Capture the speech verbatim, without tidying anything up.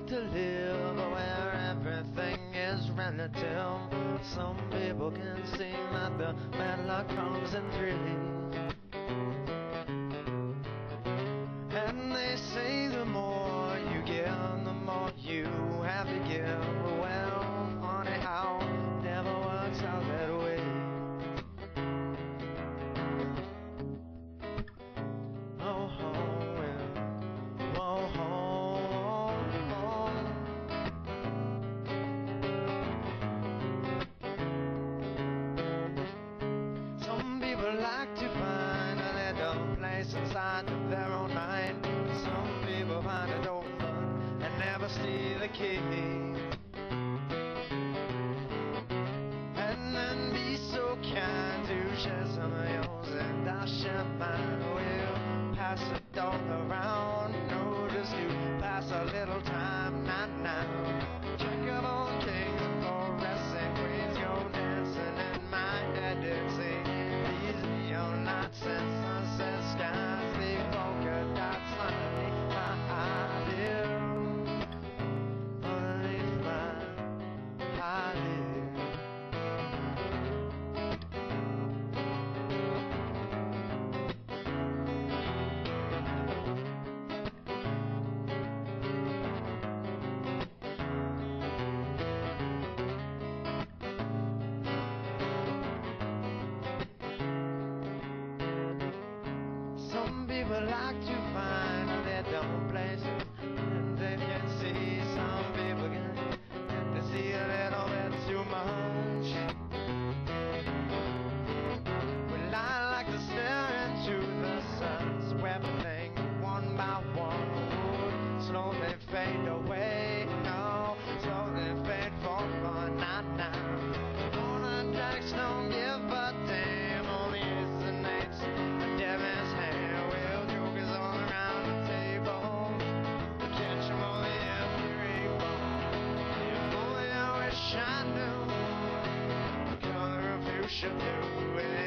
to live where everything is relative. Some people can see that the bad luck comes in threes, and they say the more you give, the more you have to give. Well, funny how it never works out that way. Oh, oh, well, oh, oh, oh. Some people like to find a little place inside their own mind. Some people find a door and never see the key, and then be so kind to share some of yours and I'll share mine. We'll pass the door around, no, just to pass a little time, not now. Check up on kings and fluorescent queens, go dancing in my head, it's these neon lights and sunset skies, the polka dots slightly high, dear. Underneath my eyelid. People like to find their dumb places, and they can see some people can get to see a little bit too much. Well, I like to stare into the suns, where everything one by one would slowly fade away. No, slowly fade for fun, not now. Gonna dance, don't give a damn, only is the nights a devil's hand. I knew the color of you should do it.